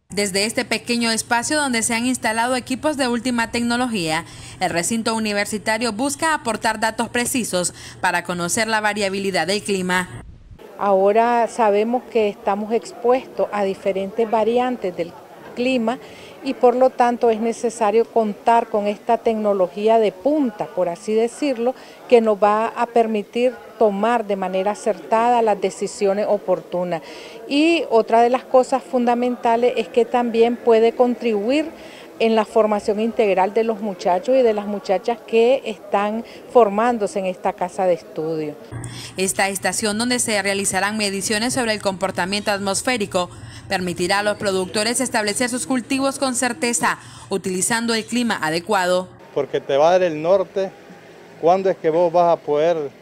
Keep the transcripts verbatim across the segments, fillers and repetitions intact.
Desde este pequeño espacio donde se han instalado equipos de última tecnología, el recinto universitario busca aportar datos precisos para conocer la variabilidad del clima. Ahora sabemos que estamos expuestos a diferentes variantes del clima y por lo tanto es necesario contar con esta tecnología de punta, por así decirlo, que nos va a permitir tomar de manera acertada las decisiones oportunas. Y otra de las cosas fundamentales es que también puede contribuir en la formación integral de los muchachos y de las muchachas que están formándose en esta casa de estudio. Esta estación, donde se realizarán mediciones sobre el comportamiento atmosférico, permitirá a los productores establecer sus cultivos con certeza, utilizando el clima adecuado. Porque te va a dar el norte, cuándo es que vos vas a poder,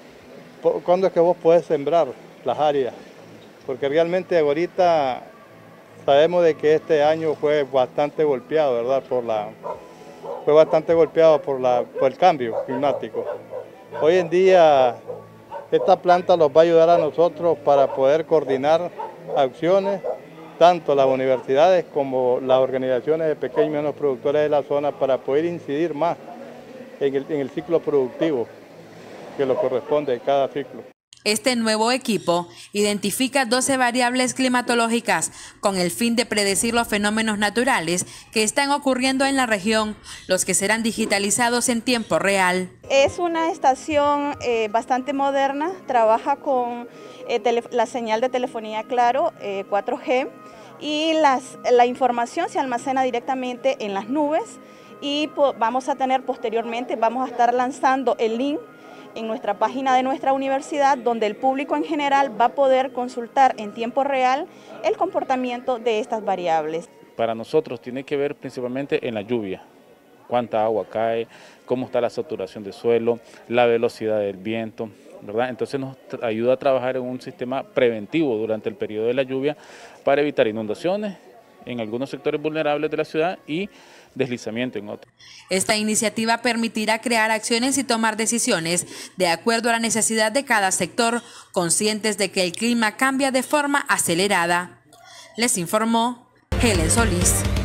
cuándo es que vos podés sembrar las áreas, porque realmente ahorita sabemos de que este año fue bastante golpeado, ¿verdad? Por la, fue bastante golpeado por, la, por el cambio climático. Hoy en día esta planta nos va a ayudar a nosotros para poder coordinar acciones, tanto las universidades como las organizaciones de pequeños y medianos productores de la zona, para poder incidir más en el, en el ciclo productivo que lo corresponde a cada ciclo. Este nuevo equipo identifica doce variables climatológicas con el fin de predecir los fenómenos naturales que están ocurriendo en la región, los que serán digitalizados en tiempo real. Es una estación eh, bastante moderna, trabaja con eh, tele, la señal de telefonía Claro eh, cuatro G y las, la información se almacena directamente en las nubes y vamos a tener posteriormente, vamos a estar lanzando el link en nuestra página de nuestra universidad, donde el público en general va a poder consultar en tiempo real el comportamiento de estas variables. Para nosotros tiene que ver principalmente en la lluvia, cuánta agua cae, cómo está la saturación del suelo, la velocidad del viento, ¿verdad? Entonces nos ayuda a trabajar en un sistema preventivo durante el periodo de la lluvia para evitar inundaciones en algunos sectores vulnerables de la ciudad y deslizamiento en otros. Esta iniciativa permitirá crear acciones y tomar decisiones de acuerdo a la necesidad de cada sector, conscientes de que el clima cambia de forma acelerada. Les informó Helen Solís.